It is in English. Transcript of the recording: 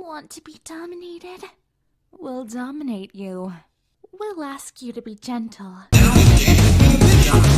Want to be dominated? We'll dominate you. We'll ask you to be gentle.